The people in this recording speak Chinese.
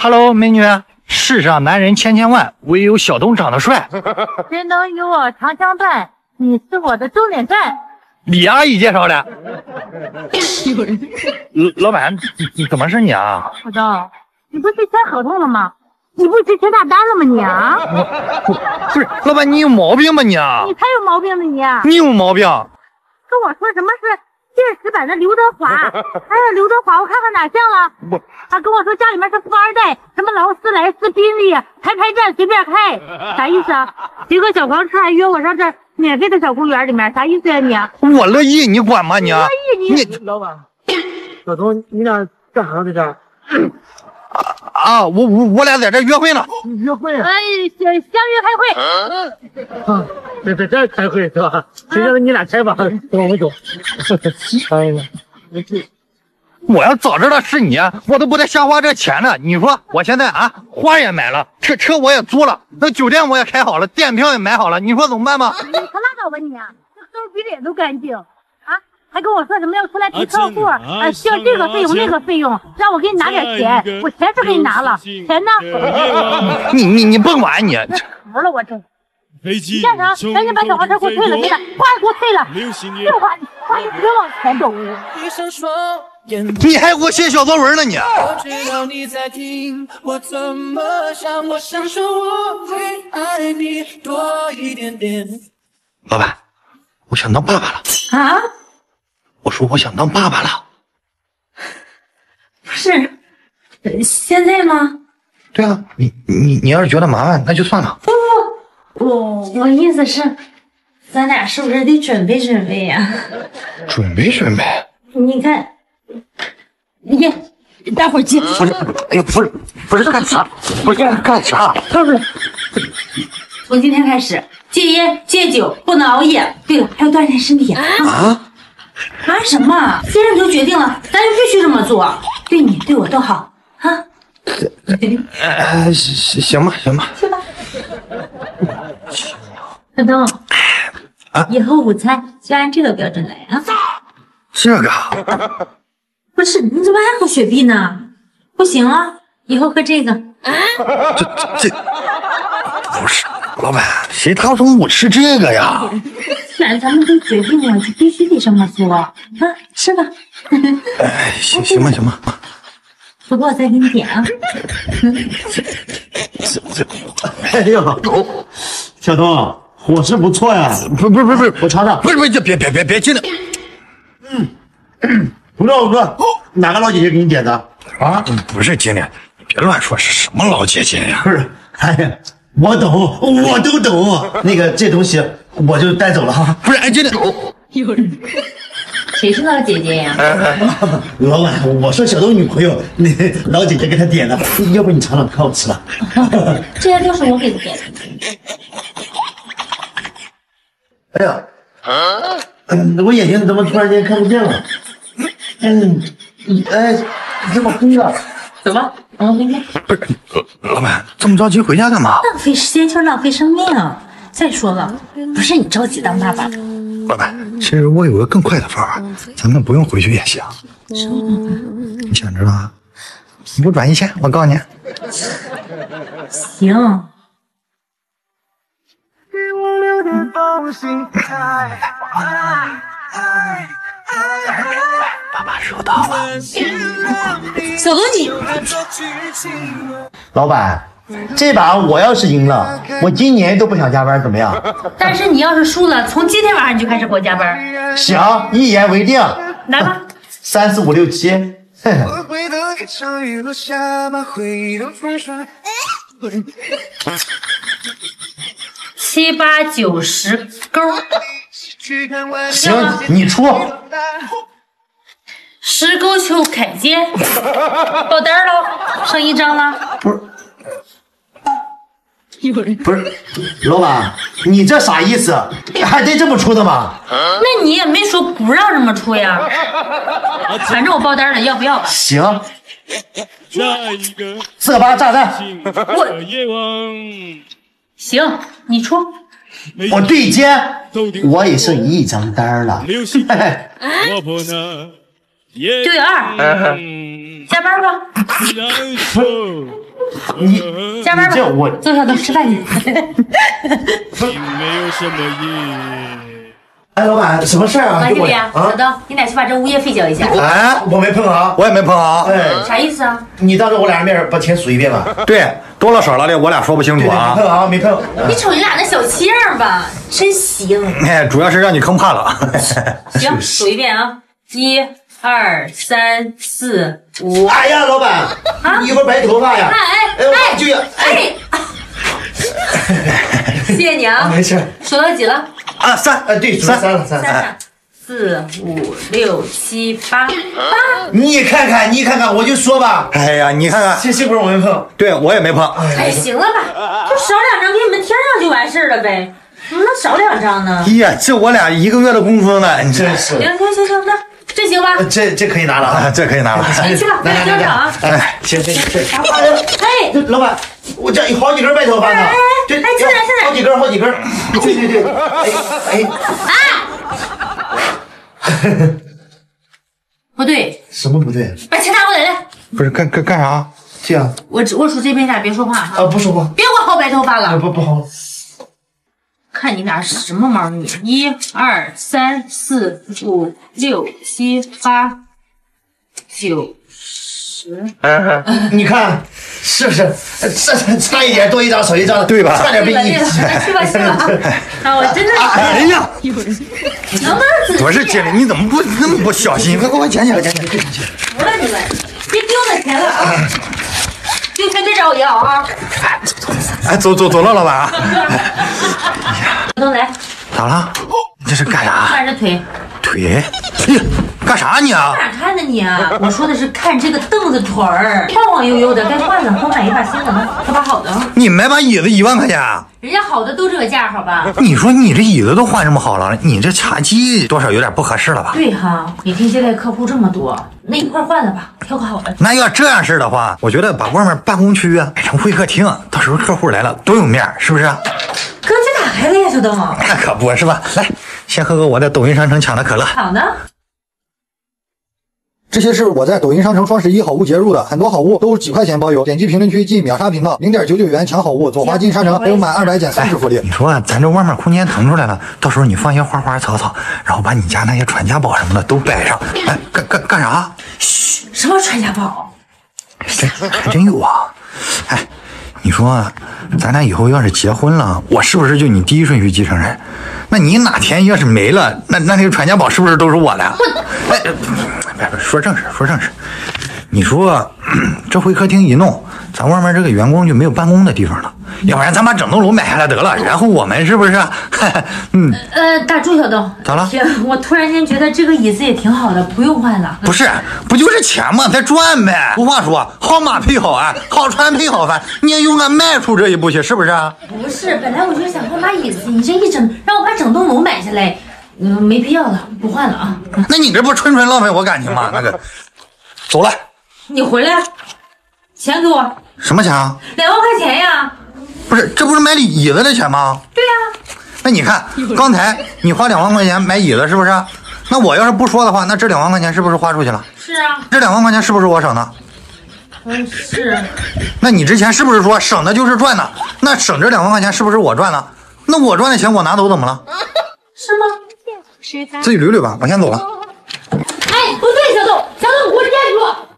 Hello， 美女，世上男人千千万，唯有小东长得帅。 谁能与我长相伴？你是我的终点站。 李阿姨介绍的。老板，怎么是你啊？ 小东，你不是签合同了吗？你不是签大单了吗？你啊？ 不是，老板，你有毛病吧你啊？ 你才有毛病呢你！ 你有毛病？ 跟我说什么是现实版的刘德华？哎呀，刘德华，我看看哪像了？他跟我说家里面是富二代，什么劳斯莱斯、宾利、排站随便开，啥意思啊？骑个小黄车还约我上这免费的小公园里面，啥意思呀你？ 我乐意，你管吗你？ 乐意你老板，小东，你俩干啥在这儿？ 啊，我俩在这约会呢。 约会啊？ 相约开会。 啊，在这儿开会是吧？谁让你俩开吧，我们走。哎呀， 我要早知道是你，我都不带瞎花这钱的。你说我现在啊，花也买了，车我也租了，那酒店我也开好了，电票也买好了，你说怎么办吧？ 你可拉倒吧你！这兜比脸都干净啊！还跟我说什么要出来陪客户啊，需要这个费用那个费用，让我给你拿点钱。我钱是给你拿了，钱呢？ 你甭管你。 服了我真。你干啥？赶紧把小黄车给我退了，现在花给我退了。这花你别往前走。 你还给我写小作文呢你！ 我知道你在听，我怎么想，我想说我会爱你多一点点。 老板，我想当爸爸了。 啊？ 我说我想当爸爸了。 不是，现在吗？ 对啊，你要是觉得麻烦，那就算了。 我意思是，咱俩是不是得准备准备呀？ 准备。 你看，你待会儿接。 不是，哎呀，不是干啥？不是干啥？ 不是，从今天开始戒烟戒酒，不能熬夜。对了，还要锻炼身体啊！什么？既然你都决定了，咱就必须这么做，对你对我都好啊！ 行吧。 小东，以后午餐就按这个标准来啊！ 这个不是，你怎么还喝雪碧呢？不行啊，以后喝这个。 这不是老板，谁打中午吃这个呀？ 既然咱们都决定了，就必须得这么做啊！吃吧。 哎，行吧。 不过我再给你点啊。 哎呦，小东，伙食不错呀。 不是， 我尝尝。 不是，别进来。 不错，哪个老姐姐给你点的？ 啊，不是经理，你别乱说，是什么老姐姐呀？ 不是，哎呀，我懂，我都懂。那个这东西我就带走了哈。 不是，哎，经理。 有人。谁是老姐姐呀？ 老板，我说小东女朋友，那老姐姐给她点的，要不你尝尝，可好吃了。 这些都是我给她点的。 哎呀，我眼睛怎么突然间看不见了？这么黑了。 走吧，我们回家。 不是，老板这么着急回家干嘛？ 浪费时间就浪费生命。再说了，不是你着急当爸爸的。 老板，其实我有个更快的方法，咱们不用回去也行。你想知道吗？你给我转1000，我告诉你。 行。 爸爸收到了。 小东你， 老板，这把我要是赢了，我今年都不想加班，怎么样？ 但是你要是输了，从今天晚上你就开始给我加班。 行，一言为定。 来吧。 3、4、5、6、7。 7、8、9、10勾。 行，你出。 10勾球凯接，爆单喽，剩1张了。 不是，老板，你这啥意思？还得这么出的吗？ 那你也没说不让这么出呀。反正我爆单了，要不要吧？ 行。4个8炸弹。 行，你出。 我对接，我也剩1张单了。 对2，加班吧。 你加班吧， 这我走小东吃饭去。 没有什么意义。 哎，老板，什么事儿啊？ 王经理， 啊小东，你俩去把这物业费交一下。 哎， 我没碰啊。 我也没碰啊。 哎， 啥意思啊？ 你当着我俩面把钱数一遍吧。 对，多了少了的我俩说不清楚对，没啊。 碰啊，没碰。 你瞅你俩那小气样吧，真行。 哎，主要是让你坑怕了。 行，数一遍啊，1、2、3、4、5。 哎呀，老板，你一会儿白头发呀？ 哎， 我就要哎， 谢谢你啊。 没事。 数到几了啊，3， 对，数到3了，3。 4、5、6、7、8，8。 你看看，你看看，我就说吧， 哎呀，你看看， 幸亏我没碰。 对我也没碰。 哎，行了吧，就少2张给你们添上就完事儿了呗，怎么能少2张呢？ 哎呀，这我俩1个月的工资呢，你这真是， 行，那这行吧？ 这可以拿了啊， 啊。 这可以拿了。 你去吧，快点交场啊！ 哎， 行。 哎， 老板，我这有好几根白头发呢。这哎进来好几根，好几根。对。哎， 不对， 什么不对？ 把钱拿过来来。 不是干啥？ 这样我数这边，俩别说话哈， 不说话， 别给我薅白头发了。 不好。 看你俩是什么猫腻！1、2、3、4、5、6、7、8、9、10。 你看是不是？这差一点多一张少一张， 对吧差点被你。 去吧。啊，我真的哎呀， 能不能仔细？ 不是经理，你怎么那么不小心？快给我捡起来！ 服了你们，别丢那钱了啊！丢钱别找我要啊！ 哎，走了，老板啊。 东来， 咋了？你这是干啥？ 看着腿。 腿？哎呀，干啥你啊？ 哪看呢你啊？我说的是看这个凳子腿儿，晃晃悠悠的，该换了，给我买一把新的呢，这把好的。 你买把椅子1万块钱？ 人家好的都这个价，好吧？ 你说你这椅子都换这么好了，你这茶几多少有点不合适了吧？ 对哈，你听接待客户这么多，那一块换了吧，挑个好的。 那要这样式的话，我觉得把外面办公区啊改成会客厅，到时候客户来了多有面，是不是？ 格局打开了呀，小东。 那可不是吧？来，先喝我在抖音商城抢的可乐。 好的。 这些是我在抖音商城双11好物截入的，很多好物都是几块钱包邮，点击评论区进秒杀频道，0.99元抢好物，左滑进商城，还有满200减30福利。 你说咱这外面空间腾出来了，到时候你放些花花草草，然后把你家那些传家宝什么的都摆上。哎，干啥？ 嘘，什么传家宝？ 这还真有啊！哎，你说咱俩以后要是结婚了，我是不是就你第一顺序继承人？那你哪天要是没了，那这个传家宝是不是都是我的？哎，别说正事。你说这会客厅一弄，咱外面这个员工就没有办公的地方了。要不然咱把整栋楼买下来得了，然后我们是不是？ 打住，小东。 咋了？ 行，我突然间觉得这个椅子也挺好的，不用换了。 不是，不就是钱吗？再赚呗。俗话说，好马配好鞍，好船配好帆，你也勇敢迈出这一步去，是不是？ 不是，本来我就想换把椅子，你这一整让我把整栋楼买下来，没必要了，不换了啊。 那你这不纯浪费我感情吗？那个，走了。 你回来，钱给我。 什么钱啊 ？2万块钱呀。 不是，这不是买椅子的钱吗？ 对呀。 那你看，刚才你花2万块钱买椅子，是不是？那我要是不说的话，那这2万块钱是不是花出去了？ 是啊。 这2万块钱是不是我省的？ 是。 那你之前是不是说省的就是赚的？那省这2万块钱是不是我赚的？那我赚的钱我拿走怎么了？ 是吗？ 自己捋捋吧，我先走了。 哎，不对，小董，你给我站住！